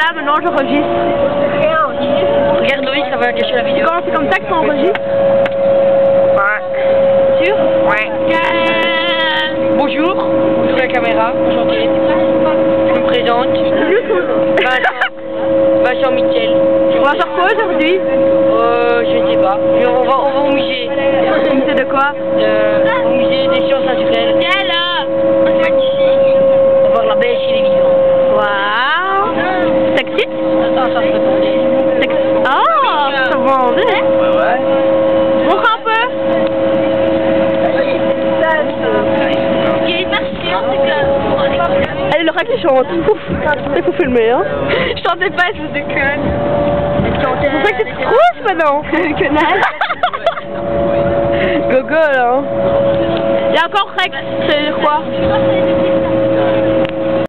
voilà, maintenant j'enregistre. Regarde Loïc, ça va gâcher la vidéo. Quand c'est comme ça que tu enregistres? Ouais. Sûr? Ouais. Bonjour. Bonjour la caméra. Enchanté. Je me présente. Vincent Michel. On va faire quoi aujourd'hui? Je sais pas. On va au musée. Au musée de quoi? Au musée des sciences naturelles. Viens là! On va voir la belle chez les vivants. Waouh! T'excites? Attends, ça se fait. Oh! Ça va en vrai? Ouais. Montre un peu! Elle est Laura qui chante. Ouf! Il faut filmer, hein? Je chantais pas, je déconne. C'est pour ça que tu te crousses maintenant! Connasse! Gogo, là! Il y a encore Rex, c'est quoi?